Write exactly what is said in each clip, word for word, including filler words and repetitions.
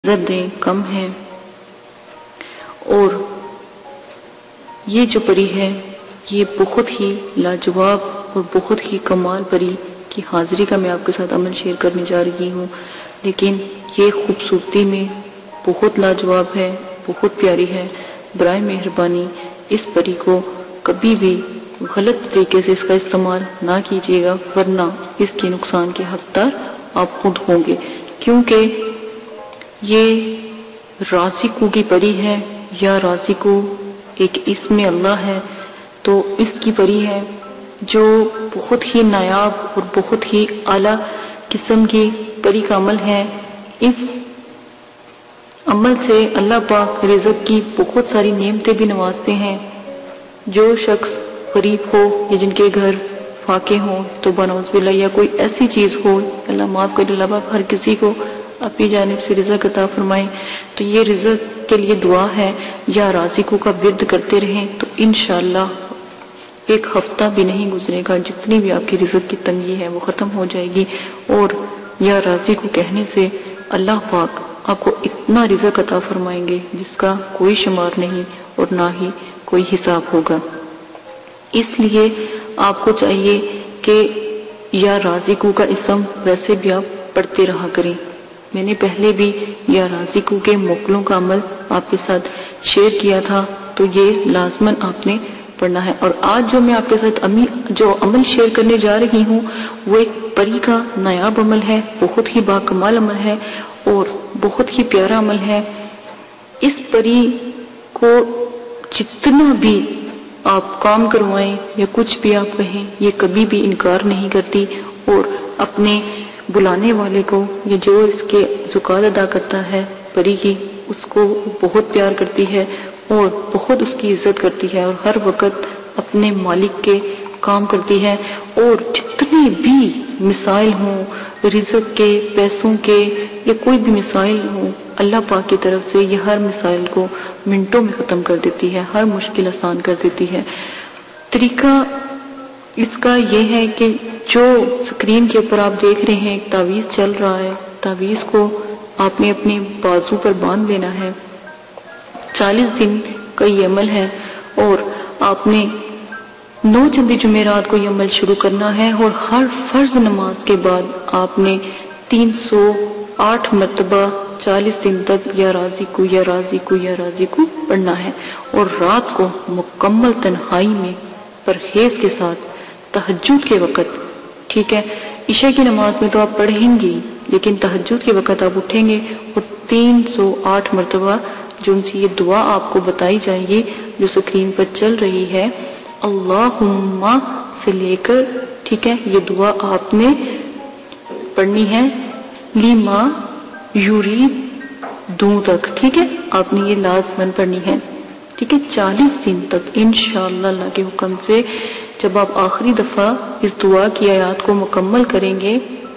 عزت دیں کم ہے. اور یہ جو پری ہے یہ بہت ہی لاجواب اور بہت ہی کمال پری کی حاضری کا میں آپ کے ساتھ عمل شیئر کرنے جا رہی ہوں، لیکن یہ خوبصورتی میں بہت لاجواب ہے، بہت پیاری ہے. برائے مہربانی اس پری کو کبھی بھی غلط طریقے سے اس کا استعمال نہ کیجیے گا، ورنہ اس کے نقصان کے حقدار آپ خود ہوں گے. کیونکہ یہ رازقو کی پری ہے، یا رازقو ایک اسم اللہ ہے، تو اس کی پری ہے جو بہت ہی نایاب اور بہت ہی اعلیٰ قسم کی پری کا عمل ہے. اس عمل سے اللہ پاک رزق کی بہت ساری نعمتیں بھی نوازتے ہیں. جو شخص غریب ہو یا جن کے گھر فاقے ہوں تو بنعوذ باللہ یا کوئی ایسی چیز ہو، اللہ معاف کرے، اللہ پاک ہر کسی کو اپنی جانب سے رزق عطا فرمائے. تو یہ رزق کے لیے دعا ہے، یا رازقوں کا ورد کرتے رہیں تو انشاءاللہ ایک ہفتہ بھی نہیں گزرے گا، جتنی بھی آپ کی رزق کی تنگی ہے وہ ختم ہو جائے گی. اور یا رازقوں کہنے سے اللہ پاک آپ کو اتنا رزق عطا فرمائیں گے جس کا کوئی شمار نہیں اور نہ ہی کوئی حساب ہوگا. اس لیے آپ کو چاہیے کہ یا رازقوں کا اسم ویسے بھی آپ پڑھتے رہا کریں. میں نے پہلے بھی یا رازقوں کے موکلوں کا عمل آپ کے ساتھ شیئر کیا تھا، تو یہ لازماً آپ نے پڑھنا ہے. اور آج جو میں آپ کے ساتھ جو عمل شیئر کرنے جا رہی ہوں وہ ایک پری کا نایاب عمل ہے، بہت ہی باکمال عمل ہے اور بہت ہی پیارا عمل ہے. اس پری کو جتنا بھی آپ کام کروائیں یا کچھ بھی آپ کہیں، یہ کبھی بھی انکار نہیں کرتی، اور اپنے بلانے والے کو یا جو اس کے زکات ادا کرتا ہے پری کی، اس کو بہت پیار کرتی ہے اور بہت اس کی عزت کرتی ہے، اور ہر وقت اپنے مالک کے کام کرتی ہے. اور جتنے بھی مسائل ہوں رزق کے، پیسوں کے، یا کوئی بھی مسائل ہوں، اللہ پاک کی طرف سے یہ ہر مسائل کو منٹوں میں ختم کر دیتی ہے، ہر مشکل آسان کر دیتی ہے. طریقہ اس کا یہ ہے کہ جو سکرین کے اوپر آپ دیکھ رہے ہیں ایک تعویذ چل رہا ہے، تعویذ کو آپ نے اپنے بازو پر باندھ لینا ہے. چالیس دن کا یہ عمل ہے، اور آپ نے نو چندی جمعرات کو یہ عمل شروع کرنا ہے، اور ہر فرض نماز کے بعد آپ نے تین سو آٹھ مرتبہ چالیس دن تک یا رازقو یا رازقو یا رازقو پڑھنا ہے. اور رات کو مکمل تنہائی میں پرہیز کے ساتھ تہجد کے وقت، ٹھیک ہے، عشاء کی نماز میں تو آپ پڑھیں گے، لیکن تہجد کے وقت آپ اٹھیں گے اور تین سو آٹھ مرتبہ جو ان سے یہ دعا آپ کو بتائی جائے گی جو سکرین پر چل رہی ہے، اللہم سے لے کر، ٹھیک ہے، یہ دعا آپ نے پڑھنی ہے لیما یورید دوں تک، ٹھیک ہے، آپ نے یہ لازماً پڑھنی ہے، ٹھیک ہے، چالیس دن تک انشاءاللہ اللہ کے حکم سے. جب آپ آخری دفعہ اس دعا کی آیات کو مکمل کریں گے،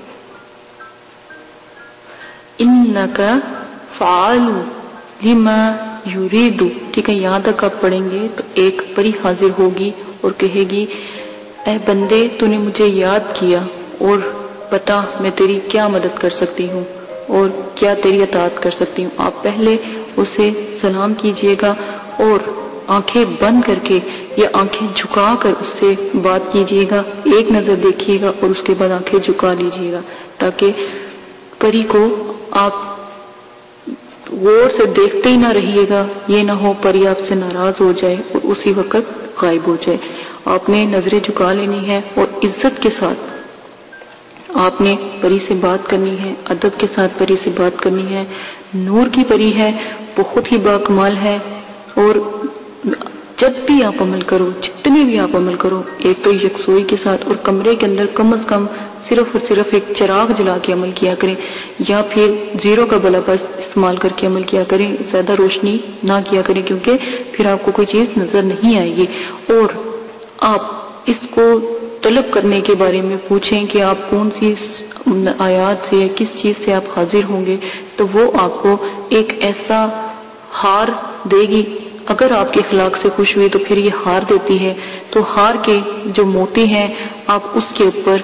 انکا فعال لما یرید، ٹھیک ہے، یہاں تک آپ پڑھیں گے تو ایک پری حاضر ہوگی اور کہے گی، اے بندے تو نے مجھے یاد کیا اور بتا میں تیری کیا مدد کر سکتی ہوں اور کیا تیری اطاعت کر سکتی ہوں. آپ پہلے اسے سلام کیجئے گا اور آنکھیں بند کر کے یا آنکھیں جھکا کر اس سے بات کیجئے گا، ایک نظر دیکھیے گا اور اس کے بعد آنکھیں جھکا لیجئے گا، تاکہ پری کو آپ غور سے دیکھتے ہی نہ رہیے گا، یہ نہ ہو پری آپ سے ناراض ہو جائے اور اسی وقت غائب ہو جائے. آپ نے نظریں جھکا لینی ہے اور عزت کے ساتھ آپ نے پری سے بات کرنی ہے، ادب کے ساتھ پری سے بات کرنی ہے. نور کی پری ہے، بہت ہی باکمال ہے. اور جب بھی آپ عمل کرو، جتنے بھی آپ عمل کرو، ایک تو یکسوئی کے ساتھ اور کمرے کے اندر کم از کم صرف اور صرف ایک چراغ جلا کے عمل کیا کریں، یا پھر زیرو کا بلب استعمال کر کے عمل کیا کریں، زیادہ روشنی نہ کیا کریں کیونکہ پھر آپ کو کوئی چیز نظر نہیں آئے گی. اور آپ اس کو طلب کرنے کے بارے میں پوچھیں کہ آپ کون سی آیات سے یا کس چیز سے آپ حاضر ہوں گے، تو وہ آپ کو ایک ایسا ہار دے گی. اگر آپ کے اخلاق سے خوش ہوئی تو پھر یہ ہار دیتی ہے. تو ہار کے جو موتی ہیں آپ اس کے اوپر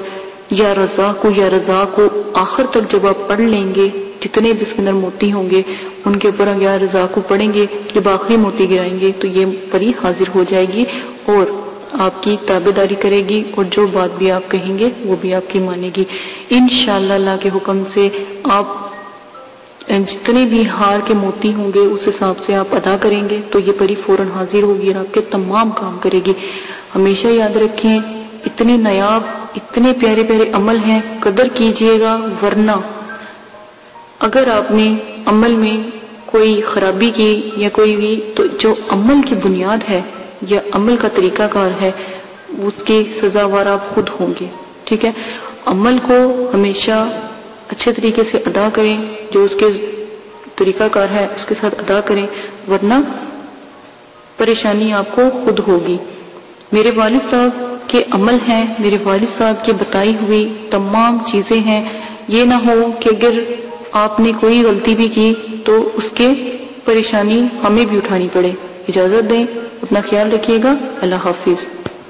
یا رزاق کو یا رزاق کو آخر تک جب آپ پڑھ لیں گے، جتنے بھی اس کے اندر موتی ہوں گے ان کے اوپر یا رزاق کو پڑھیں گے، جب آخری موتی گرائیں گے تو یہ پری حاضر ہو جائے گی اور آپ کی تابعداری کرے گی، اور جو بات بھی آپ کہیں گے وہ بھی آپ کی مانے گی انشاءاللہ۔ اللہ کے حکم سے آپ جتنے بھی ہار کے موتی ہوں گے اس حساب سے آپ ادا کریں گے تو یہ پری فوراً حاضر ہوگی اور آپ کے تمام کام کرے گی۔ ہمیشہ یاد رکھیں اتنے نایاب اتنے پیارے پیارے عمل ہیں، قدر کیجئے گا، ورنہ اگر آپ نے عمل میں کوئی خرابی کی یا کوئی بھی، تو جو عمل کی بنیاد ہے یا عمل کا طریقہ کار ہے اس کے سزاوار آپ خود ہوں گے، ٹھیک ہے۔ عمل کو ہمیشہ اچھے طریقے سے ادا کریں، جو اس کے طریقہ کار ہے اس کے ساتھ ادا کریں، ورنہ پریشانی آپ کو خود ہوگی۔ میرے والد صاحب کے عمل ہیں، میرے والد صاحب کی بتائی ہوئی تمام چیزیں ہیں، یہ نہ ہو کہ اگر آپ نے کوئی غلطی بھی کی تو اس کے پریشانی ہمیں بھی اٹھانی پڑے۔ اجازت دیں، اپنا خیال رکھیے گا، اللہ حافظ۔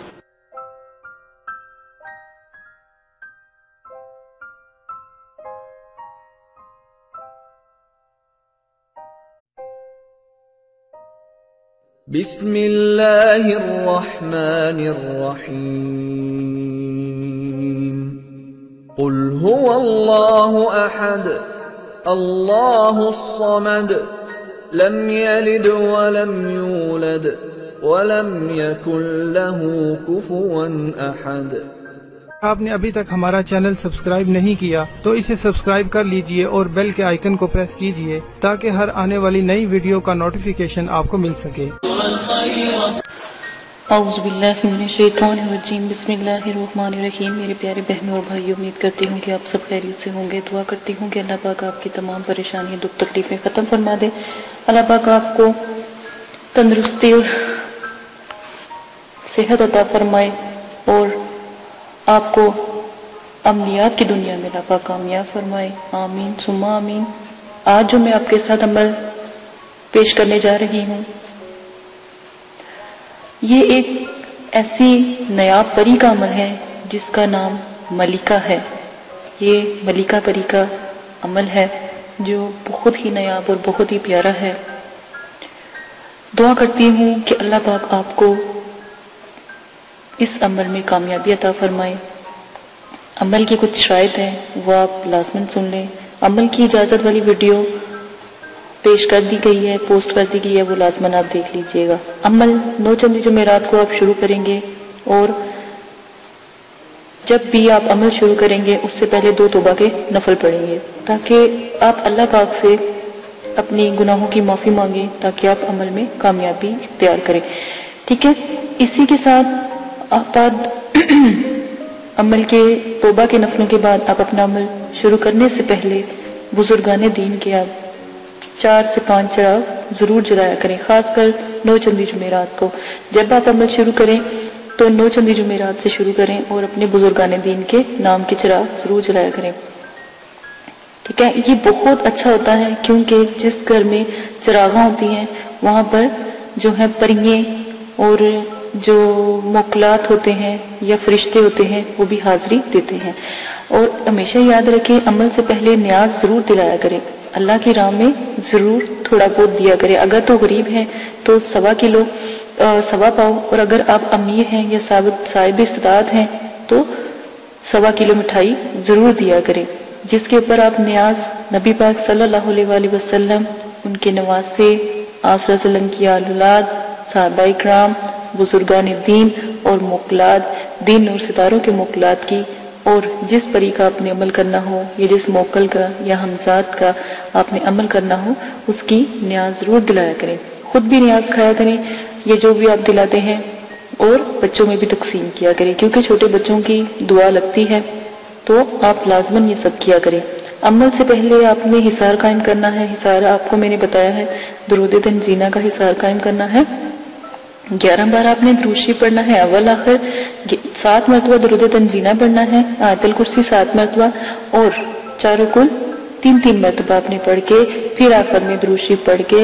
بسم اللہ الرحمن الرحیم قل هو اللہ احد اللہ الصمد لم یلد ولم یولد ولم یکن له کفوا احد۔ آپ نے ابھی تک ہمارا چینل سبسکرائب نہیں کیا تو اسے سبسکرائب کر لیجئے اور بیل کے آئیکن کو پریس کیجئے تاکہ ہر آنے والی نئی ویڈیو کا نوٹیفیکیشن آپ کو مل سکے۔ اعوذ باللہ من الشیطان الرجیم، بسم اللہ الرحمن الرحیم۔ میرے پیارے بہنوں اور بھائیوں، امید کرتی ہوں کہ آپ سب خیریت سے ہوں گے۔ دعا کرتی ہوں کہ اللہ پاک آپ کی تمام پریشانیاں دکھ تکلیفیں ختم فرما دے۔ اللہ پاک آپ کو تندرستی اور صحت عطا فرمائے اور آپ کو امنیات کی دنیا میں اللہ پاک کامیاب فرمائے، آمین ثم آمین۔ آج جو میں آپ کے ساتھ عمل پیش کرنے جا رہی ہوں یہ ایک ایسی نایاب پری کا عمل ہے جس کا نام ملکہ ہے۔ یہ ملکہ پری کا عمل ہے جو بہت ہی نایاب اور بہت ہی پیارا ہے۔ دعا کرتی ہوں کہ اللہ پاک آپ کو اس عمل میں کامیابی عطا فرمائے۔ عمل کی کچھ شرائط ہیں وہ آپ لازماً سن لیں۔ عمل کی اجازت والی ویڈیو پیش کر دی گئی ہے، پوسٹ کر دی گئی ہے، وہ لازماً آپ دیکھ لیجئے گا۔ عمل نو چندی جمعرات کو آپ شروع کریں گے اور جب بھی آپ عمل شروع کریں گے اس سے پہلے دو توبہ کے نفل پڑھیں گے تاکہ آپ اللہ پاک سے اپنی گناہوں کی معافی مانگیں تاکہ آپ عمل میں کامیابی اختیار کریں، ٹھیک ہے۔ اسی کے ساتھ آپ عمل کے توبہ کے نفلوں کے بعد آپ اپنا عمل شروع کرنے سے پہلے بزرگان دین کے آپ چار سے پانچ چراغ ضرور جلایا کریں، خاص کر نو چندی جمعرات کو۔ جب آپ عمل شروع کریں تو نو چندی جمعرات سے شروع کریں اور اپنے بزرگان دین کے نام کے چراغ ضرور جلایا کریں، ٹھیک ہے۔ یہ بہت اچھا ہوتا ہے کیونکہ جس گھر میں چراغاں ہوتی ہیں وہاں پر جو ہے پریے اور جو موکلات ہوتے ہیں یا فرشتے ہوتے ہیں وہ بھی حاضری دیتے ہیں۔ اور ہمیشہ یاد رکھیں عمل سے پہلے نیاز ضرور دلایا کریں، اللہ کی راہ میں ضرور تھوڑا بہت دیا کریں۔ اگر تو غریب ہیں تو سوا کلو سوا پاؤ، اور اگر آپ امیر ہیں یا صاحب استطاعت ہیں تو سوا کلو مٹھائی ضرور دیا کریں، جس کے اوپر آپ نیاز نبی پاک صلی اللہ علیہ وآلہ وسلم، ان کے نواسے، آپ صلی اللہ علیہ وسلم کی آل اولاد، صحابہ اکرام، بزرگان دین اور موکلات دین اور ستاروں کے موکلات کی، اور جس پری کا آپ نے عمل کرنا ہو یا جس موکل کا یا ہمزاد کا آپ نے عمل کرنا ہو اس کی نیاز ضرور دلایا کریں۔ خود بھی نیاز کھایا کریں یہ جو بھی آپ دلاتے ہیں، اور بچوں میں بھی تقسیم کیا کریں کیونکہ چھوٹے بچوں کی دعا لگتی ہے، تو آپ لازماً یہ سب کیا کریں۔ عمل سے پہلے آپ نے حصار قائم کرنا ہے۔ حصار آپ کو میں نے بتایا ہے درود تنزینہ کا حصار قائم کرنا ہے۔ گیارہ بار آپ نے درود شریف پڑھنا ہے، اول آخر سات مرتبہ درود تنزینہ پڑھنا ہے، آیت الکرسی سات مرتبہ، اور چاروں کل تین تین مرتبہ آپ نے پڑھ کے پھر آخر میں درود شریف پڑھ کے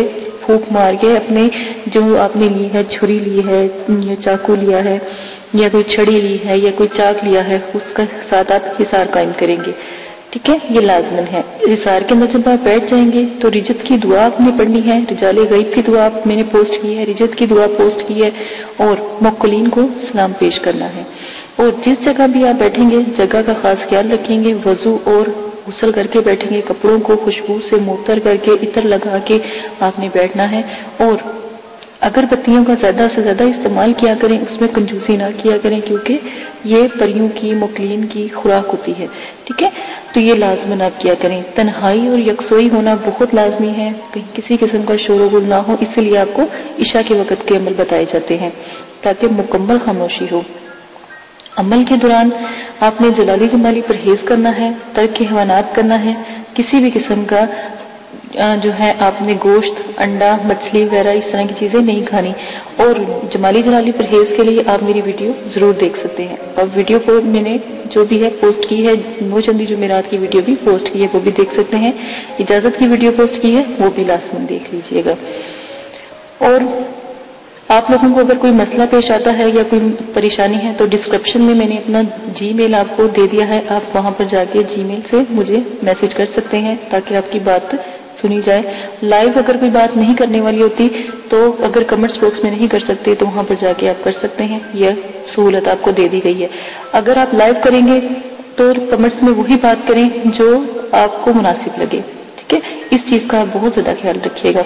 پھونک مار کے اپنے جو آپ نے لی ہے، چھری لی ہے یا چاقو لیا ہے یا کوئی چھڑی لی ہے یا کوئی چاک لیا ہے، اس کا ساتھ آپ حصار قائم کریں گے، ٹھیک ہے، یہ لازمن ہے۔ حصار کے اندر جب آپ بیٹھ جائیں گے تو رجت کی دعا آپ نے پڑھنی ہے، رجال غیب کی دعا میں نے پوسٹ کی ہے، رجت کی دعا پوسٹ کی ہے، اور موکلین کو سلام پیش کرنا ہے۔ اور جس جگہ بھی آپ بیٹھیں گے جگہ کا خاص خیال رکھیں گے، وضو اور غسل کر کے بیٹھیں گے، کپڑوں کو خوشبو سے معطر کر کے عطر لگا کے آپ نے بیٹھنا ہے، اور اگر بتیوں کا زیادہ سے زیادہ استعمال کیا کریں، اس میں کنجوسی نہ کیا کریں، کیونکہ یہ پریوں کی موکلین کی خوراک ہوتی ہے، ٹھیک ہے، تو یہ لازمن آپ کیا کریں۔ تنہائی اور یکسوئی ہونا بہت لازمی ہے، کہیں کسی قسم کا شور و غل نہ ہو، اس لیے آپ کو عشاء کے وقت کے عمل بتائے جاتے ہیں تاکہ مکمل خاموشی ہو۔ عمل کے دوران آپ نے جلالی جمالی پرہیز کرنا ہے، ترک حیوانات کرنا ہے، کسی بھی قسم کا جو ہے آپ نے گوشت، انڈا، مچھلی وغیرہ اس طرح کی چیزیں نہیں کھانی، اور جمالی جلالی پرہیز کے لیے آپ میری ویڈیو ضرور دیکھ سکتے ہیں، اور ویڈیو کو میں نے جو بھی ہے پوسٹ کی ہے، نو چندی جمعرات کی ویڈیو بھی پوسٹ کی ہے، وہ بھی دیکھ سکتے ہیں، اجازت کی ویڈیو پوسٹ کی ہے، وہ بھی لازماً دیکھ لیجئے گا۔ اور آپ لوگوں کو اگر کوئی مسئلہ پیش آتا ہے یا کوئی پریشانی ہے تو ڈسکرپشن میں میں نے اپنا جی میل آپ کو دے دیا ہے، آپ وہاں پر جا کے جی میل سے مجھے میسج کر سکتے ہیں تاکہ آپ کی بات سنی جائے۔ لائیو اگر کوئی بات نہیں کرنے والی ہوتی تو اگر کمنٹس باکس میں نہیں کر سکتے تو وہاں پر جا کے آپ کر سکتے ہیں، یہ سہولت آپ کو دے دی گئی ہے۔ اگر آپ لائیو کریں گے تو کمنٹس میں وہی بات کریں جو آپ کو مناسب لگے، ٹھیک ہے، اس چیز کا آپ بہت زیادہ خیال رکھیے گا۔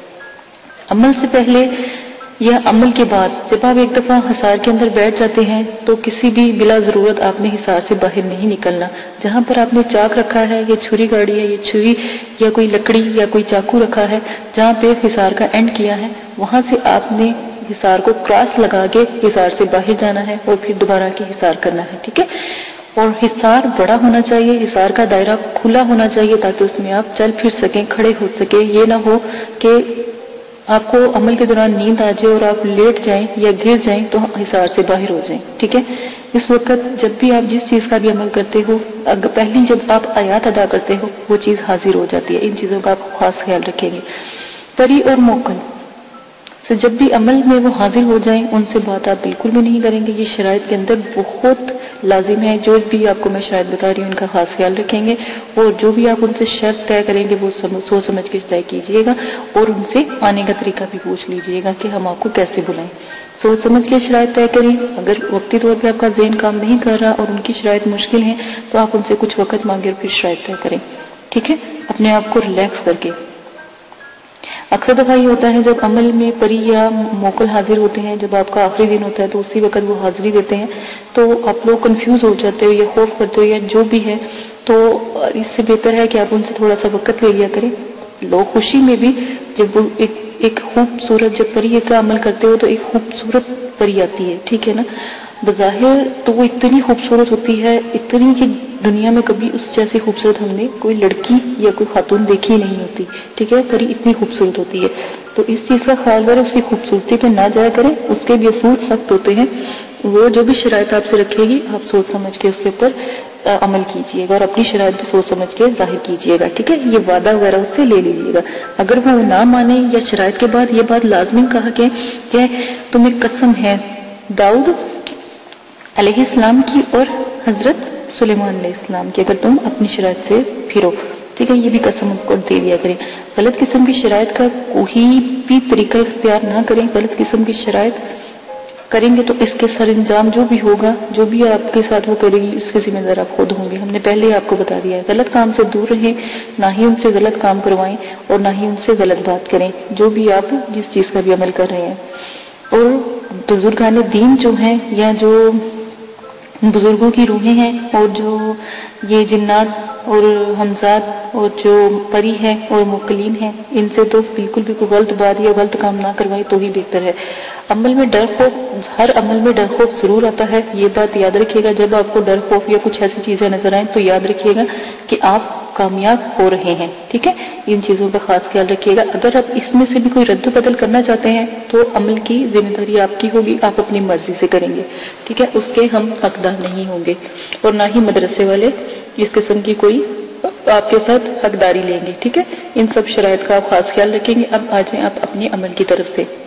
عمل سے پہلے یا عمل کے بعد جب آپ ایک دفعہ حصار کے اندر بیٹھ جاتے ہیں تو کسی بھی بلا ضرورت آپ نے حصار سے باہر نہیں نکلنا۔ جہاں پر آپ نے چاک رکھا ہے یا چھری گاڑی ہے یا چھری یا کوئی لکڑی یا کوئی چاقو رکھا ہے، جہاں پہ حصار کا اینڈ کیا ہے وہاں سے آپ نے حصار کو کراس لگا کے حصار سے باہر جانا ہے اور پھر دوبارہ کے حصار کرنا ہے، ٹھیک ہے۔ اور حصار بڑا ہونا چاہیے، حصار کا دائرہ کھلا ہونا چاہیے تاکہ اس میں آپ چل پھر سکیں، کھڑے ہو سکیں۔ یہ نہ ہو کہ آپ کو عمل کے دوران نیند آ جائے اور آپ لیٹ جائیں یا گر جائیں تو حصار سے باہر ہو جائیں، ٹھیک ہے۔ اس وقت جب بھی آپ جس چیز کا بھی عمل کرتے ہو، اگر پہلی جب آپ آیات ادا کرتے ہو وہ چیز حاضر ہو جاتی ہے، ان چیزوں کا آپ خاص خیال رکھیں گے۔ پری اور موکل سے جب بھی عمل میں وہ حاضر ہو جائیں ان سے بات آپ بالکل بھی نہیں کریں گے، یہ شرائط کے اندر بہت لازم ہے۔ جو بھی آپ کو میں شاید بتا رہی ہوں ان کا خاص خیال رکھیں گے، اور جو بھی آپ ان سے شرط طے کریں گے وہ سوچ سمجھ کے طے کیجئے گا، اور ان سے آنے کا طریقہ بھی پوچھ لیجئے گا کہ ہم آپ کو کیسے بلائیں۔ سوچ سمجھ کے شرائط طے کریں۔ اگر وقتی طور پہ آپ کا ذہن کام نہیں کر رہا اور ان کی شرائط مشکل ہیں تو آپ ان سے کچھ وقت مانگے اور پھر شرائط طے کریں، ٹھیک ہے، اپنے آپ کو ریلیکس کر کے۔ اکثر دفعہ یہ ہوتا ہے جب عمل میں پری یا موکل حاضر ہوتے ہیں، جب آپ کا آخری دن ہوتا ہے تو اسی وقت وہ حاضری دیتے ہیں تو آپ لوگ کنفیوز ہو جاتے ہو یا خوف کرتے ہو یا جو بھی ہے، تو اس سے بہتر ہے کہ آپ ان سے تھوڑا سا وقت لے لیا کریں۔ لوگ خوشی میں بھی جب وہ ایک ایک خوبصورت جب پری کا عمل کرتے ہو تو ایک خوبصورت پری آتی ہے، ٹھیک ہے نا، بظاہر تو وہ اتنی خوبصورت ہوتی ہے، اتنی کہ دنیا میں کبھی اس جیسی خوبصورت ہم نے کوئی لڑکی یا کوئی خاتون دیکھی نہیں ہوتی، ٹھیک ہے، پری اتنی خوبصورت ہوتی ہے۔ تو اس چیز کا خیال کریں، اس کی خوبصورتی پہ نہ جایا کریں، اس کے بھی اصول سخت ہوتے ہیں، وہ جو بھی شرائط آپ سے رکھے گی آپ سوچ سمجھ کے اس کے اوپر عمل کیجئے گا اور اپنی شرائط بھی سوچ سمجھ کے ظاہر کیجئے گا، ٹھیک ہے۔ یہ وعدہ وغیرہ اس سے لے لیجئے گا۔ اگر وہ نہ مانے یا شرائط کے بعد یہ بات لازمی کہا کہ کہ تمہیں قسم ہے داؤد علیہ السلام کی اور حضرت سلیمان علیہ السلام کی، اگر تم اپنی شرائط سے پھرو، ٹھیک ہے، یہ بھی قسم اس کو دے دیا کریں۔ غلط قسم کی شرائط کا کوئی بھی طریقہ اختیار نہ کریں۔ غلط قسم کی شرائط کریں گے تو اس کے سر انجام جو بھی ہوگا، جو بھی آپ کے ساتھ وہ کرے گی، اس کے ذمہ دار آپ خود ہوں گے۔ ہم نے پہلے ہی آپ کو بتا دیا ہے، غلط کام سے دور رہیں، نہ ہی ان سے غلط کام کروائیں اور نہ ہی ان سے غلط بات کریں، جو بھی آپ جس چیز کا بھی عمل کر رہے ہیں۔ اور بزرگان دین جو ہیں یا جو بزرگوں کی روحیں ہیں اور جو یہ جنات اور حمزات اور جو پری ہیں اور موکلین ہیں، ان سے تو بالکل بھی کوئی غلط بات یا غلط کام نہ کروائے تو ہی بہتر ہے۔ عمل میں ڈر خوف، ہر عمل میں ڈر خوف ضرور آتا ہے، یہ بات یاد رکھیے گا۔ جب آپ کو ڈر خوف یا کچھ ایسی چیزیں نظر آئیں تو یاد رکھیے گا کہ آپ کامیاب ہو رہے ہیں، ٹھیک ہے، ان چیزوں کا خاص خیال رکھیے گا۔ اگر آپ اس میں سے بھی کوئی رد و بدل کرنا چاہتے ہیں تو عمل کی ذمہ داری آپ کی ہوگی، آپ اپنی مرضی سے کریں گے، ٹھیک ہے، اس کے ہم حقدار نہیں ہوں گے، اور نہ ہی مدرسے والے اس قسم کی کوئی تو آپ کے ساتھ حقداری لیں گے، ٹھیک ہے؟ ان سب شرائط کا آپ خاص خیال رکھیں گے۔ اب آ جائیں آپ اپنے عمل کی طرف سے۔